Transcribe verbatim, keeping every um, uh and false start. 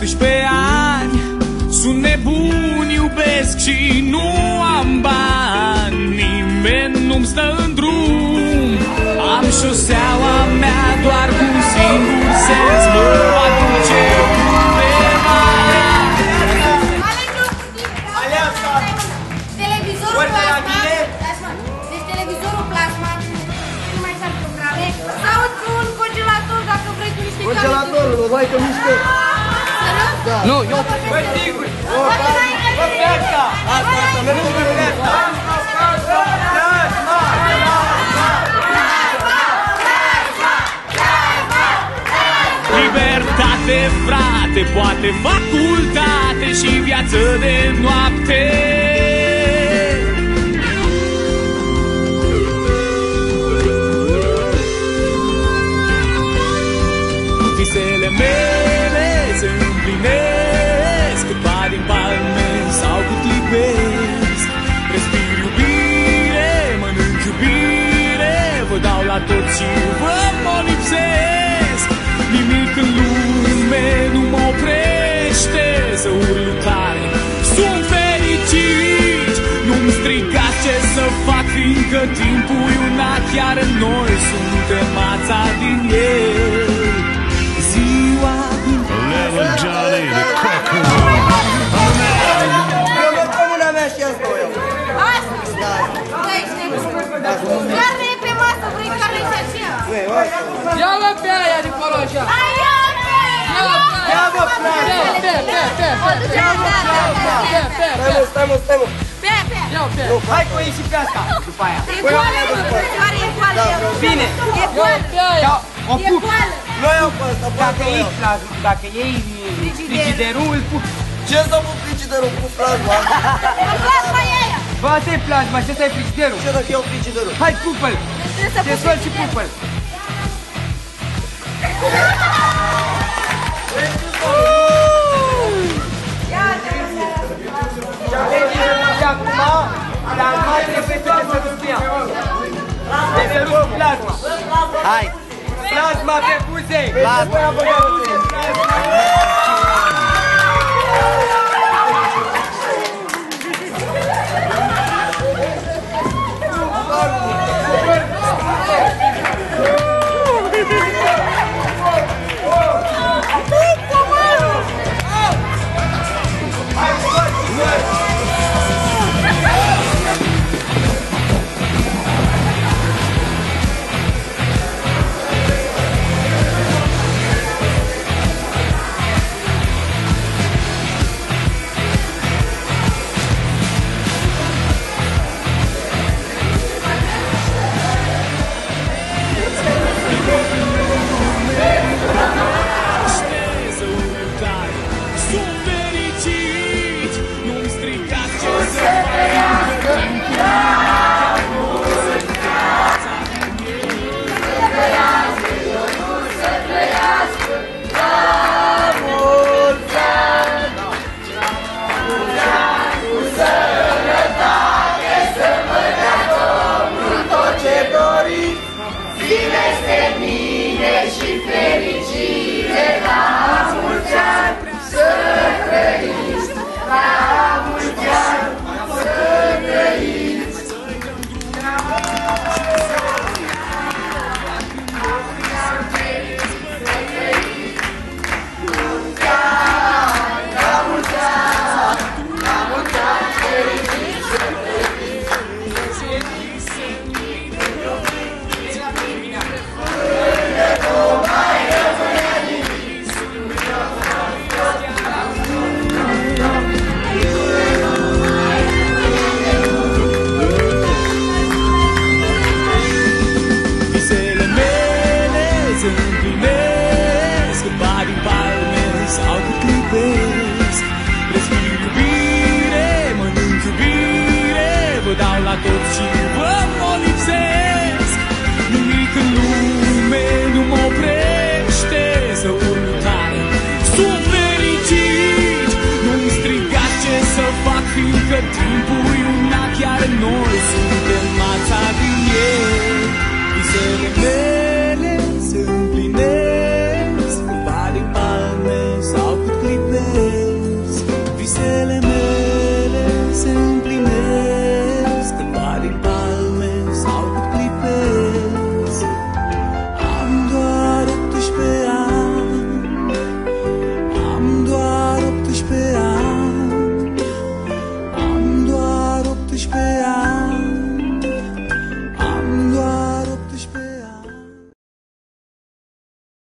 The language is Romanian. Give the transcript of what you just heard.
optsprezece ani, sunt nebun, iubesc și nu am bani. Nimeni nu-mi stă în drum, am șoseaua mea doar cu un singur sens, mă aduce undeva. Televizorul plasma, deci televizorul plasma, nu mai fac programe, sau un congelator dacă vrei cu niște cale. Congelatorul, o mai că miște. Da. Nu, eu... Băi, sigur! Bă, pe asta! Asta, asta, mergem pe asta! Libertate, frate, poate facultate și viață de noapte. Visele mele se împlinesc, cât bani din palme sau cât lipesc. Respir iubire, mănânc iubire, vă dau la tot și vă molipsesc. Nimic în lume nu mă oprește să urlu tare, sunt fericit. Nu-mi strigați ce să fac, fiindcă timpul e una, chiar noi suntem mața din el. Ziua din Little Johnny, the cocker. Eu mă comuna mea și asta o iau. Asta? Da, ești nebun. Carne e pe masă, vrei carne și aceea? Ia-mă pe aia de acolo așa! Aia pe aia! Ia-mă pe aia! Pe, pe, pe, pe! Stai mă, stai mă! Pe, pe! Ia-o pe! Hai cu ei și pe asta, după aia. E goală, mă! Care e goală? Bine! E goală! Pe aia! O E pup! goală! Nu iau pe ăsta, pe Dacă asta o iei iau. plasma, dacă iei frigiderul, îl pup. Ce să mă frigiderul cu plasma? Plasma e aia! Bă, asta e plasma și ăsta e frigiderul. Ce dacă iau frigiderul? Hai, pupă-l! Trebuie să Te sfăl și pupă-l! Și acum, dar mai trebuie să te sărut cu ea. Te sărut cu plasma. Hai! Plasma pe buze! Plasma!